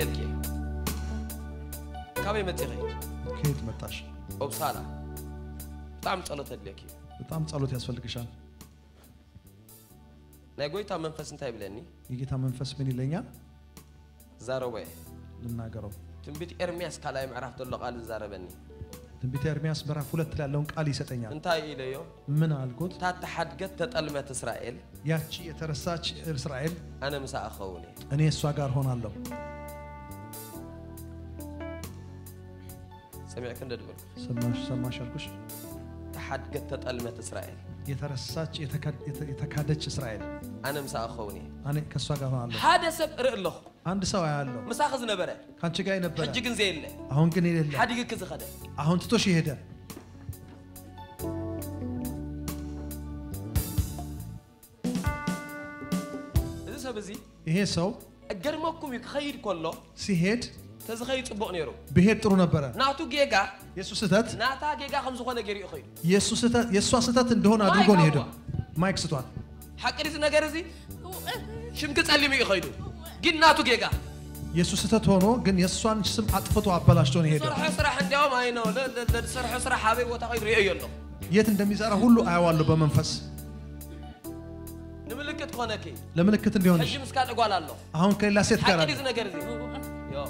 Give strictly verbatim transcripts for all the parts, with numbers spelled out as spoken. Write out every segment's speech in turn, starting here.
دلكي كابي متغي كيت متاش وبصالة بتعم صلوت دلكي بتعم صلوت يسفلكشان ناقويتا منفس انتي بلني يجيتا منفس من يلينيال زاروبي لناغرو تنبيت ارمياس كالاي معرفت له قال زاربني تنبيت ارمياس برا فولت لالون قال يسطኛል انتي اليو من አልኩት ታተሐድገት ተጠልመት እስራኤል ያቺ የተረሳች እስራኤል انا مسا اخوني እኔ እሷ ጋር ሆናለሁ سمعك እንደድበል ሰማሽ ሰማሽ አልኩሽ ተሐድገት ተጠልመት እስራኤል የተረሳች የተካደች እስራኤል انا مسا اخوني እኔ ከሷ ጋር ሆናለሁ هذا سب رئلخ አንድ ሰው ያያለው مساخذ ነበረ ካንቺ ጋር ነበር እጅ ግን ዘይለ አሁን ግን የሌለ ሐዲግ ከዘኸደ አሁን ትቶሽ ይሄደ እዚ ሰብዚ ይሄ ሰው እገርመኩም ይخيድ ኮሎ ሲሄድ ተዝኸይ ጽቦቅ ነይሩ በሄድ ጥሩ ነበር ናቱ ጌጋ ኢየሱስ ስህተት ናታ ጌጋ ከም ዝኾነ ገሪ ይخيድ ኢየሱስ ስህተት ኢየሱስ ስህተት እንደሆነ አድርጎ ነው ሄደ ማይክ ስቷል ሐቅሪት ነገር እዚ ሽምክ ጸልም ይخيዱ ግን ናቱ ጌጋ ኢየሱስ ስህተት ሆኖ ግን የሷን ስም አጥፍቶ አበላሽቶ ነው ሄደ ሰርሕ ስራሕ እንዲያውም አይ ነው ለሰርሕ ስራሕ ሀበይ ቦታ ኸይድ ይየሎ የት እንደሚሰራ ሁሉ አያዋለሁ በመንፈስ ንምልክት ኾነኪ ለምልክት እንዲሆንሽ እጅ ምስካን እጓላለሁ አሁን ከሌላ ሴት ጋር ሐቅሪት ነገር እዚ ዮ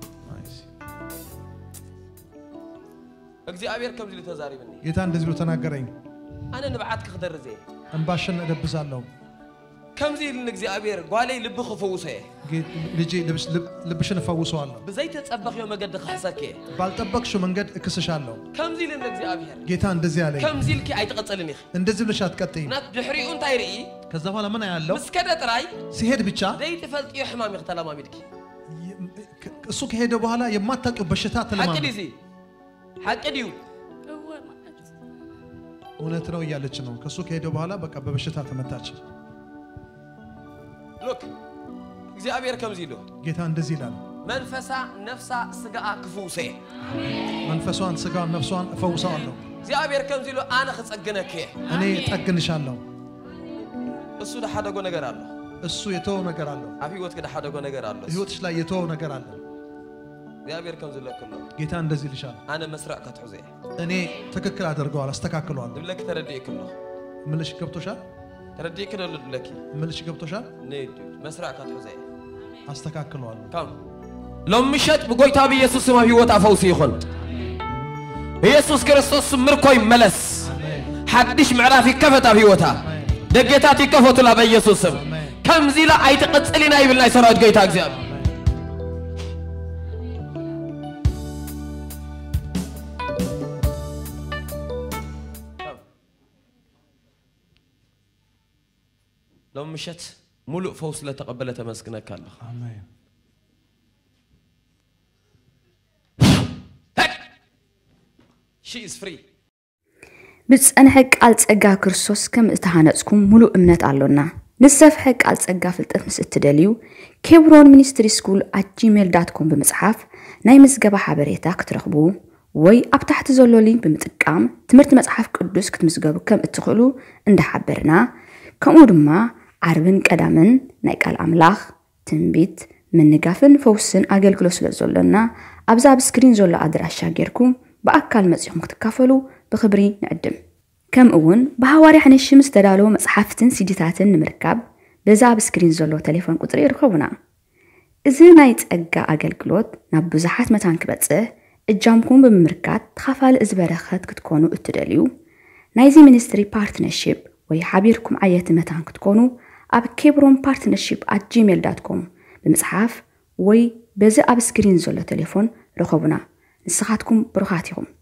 እግዚአብሔር ከምዚ ተዛሪብኒ ጌታ እንደዚህ ብሎ ተናገረኝ አነ ንብዓት ክደርዘ እንባሽን እደብዛለሁ ከምዚ ለእግዚአብሔር ጓለይ ልብ خفوسه ልጄ ልብሽን ፈውሰዋለሁ በዘይት ተጸበخيو መገድ خሰከ ባልጠበቅሽው መንገድ እክስሻለሁ ከምዚ ለእግዚአብሔር ጌታ እንደዚህ ያለኝ ከምዚ ልኪ አይተቀጸልኒ እንደዚህ ብለሽ አትቀጥይ ናት ድሕሪኡ እንታይ ርኢ ከዛ በኋላ ምን ያለው መስከደ ጥራይ ሲሄድ ብቻ ዘይት ፈልጥዩ ሕማም ይختلማሚድኪ እሱ ከሄደ በኋላ የማታውቂው በሽታ ተለማም ሐቅዲዚ ሐቅዲው እውነት ነው እያለች ነው ከሱ ከሄደ በኋላ በቃ በበሽታ ተመታች ሎክ እግዚአብሔር ከምዚ ሎ ጌታ እንደዚህ ይላል መንፈሳ ነፍሳ ስጋአ ክፉሰ መንፈሷን ስጋዋን ነፍሷን እፈውሳለሁ እግዚአብሔር ከምዚ ሎ አነ خጸግነከ እኔ ጠግንሻለሁ እሱ ደሐደጎ ነገር አለ እሱ የተወው ነገር አለ አፍይወት ከደሐደጎ ነገር አለ ህይወትሽ ላይ የተወው ነገር አለ እግዚአብሔር ከምዚ ለከሎ ጌታ እንደዚህ ልሻል አነ መስራቅ ከተሁዘ እኔ ትክክል አደርገዋል አስተካክለዋለሁ ለክ ተረዲክሎ ምልሽ ገብቶሻል ተረዲክ ነው ለክ ምልሽ ገብቶሻል ነይ መስራቅ ከተሁዘ አስተካክለዋለሁ ካም ለምሸጥ በጎይታ በኢየሱስ ስም ህይወት አፈውስ ይሁን ኢየሱስ ክርስቶስ ምርኮ ይመለስ ሐዲሽ ምዕራፍ ይከፈታ ህይወታ ደጌታት ይከፈቱላ በኢየሱስ ስም ከምዚ ላ አይተቀጽሊና ይብልና ይሰራው ጌታ እግዚአብሔር لو مشت ملء فوز لا تقبل تمسكنك الله آمين she is free بتصنحك قال ጸጋ ክርስቶስ ከም እተሃነጽኩም ሙሉ እምነት አለና ንሰፍሐቅ ቃል ጸጋ ፍልጠት ምስ እትደልዩ ኬብሮን ሚኒስትሪ ስኩል at gmail dot com በመጽሐፍ ናይ ምዝገባ ሓበሬታ ክትረኽቡ ወይ ኣብ ታሕቲ ዘሎ ሊንክ ብምጥቃም ትምህርቲ መጽሐፍ ቅዱስ ክትምዝገቡ ከም እትኽእሉ እንደሓበርና ከምኡ ድማ ዓርብን ቀዳምን ናይ ቃል ኣምላኽ ትንቢት ምንጋፍን ፈውስን ኣገልግሎት ስለዘሎና ኣብዛ ኣብ ስክሪን ዘሎ ኣድራሻ ጌርኩም በአካል መጽሔም ክትካፈሉ በኽብሪ ንዕድም ከምኡውን በሐዋርያ ሐነሽ ምስ ተዳለው መጽሐፍትን ሲዲታትን ንምርካብ በዛ ኣብ ስክሪን ዘሎ ቴሌፎን ቁጥሪ ይርከቡና እዚ ናይ ጸጋ ኣገልግሎት ናብ ብዙሓት መታን ክበጽሕ እጃምኩም ብምርካት ተኻፋሊ እዚ በረኸት ክትኮኑ እትደልዩ ናይዚ ሚኒስትሪ ፓርትነርሺፕ ወይ ሓቢርኩም ዓየት መታን ክትኮኑ ኣብ ኬብሮን ፓርትነርሺፕ at gmail dot com በመጽሐፍ ወይ በዚ ኣብ ስክሪን ዘሎ ቴሌፎን ረኸቡና ንስኻትኩም ብሩኻት ይኹም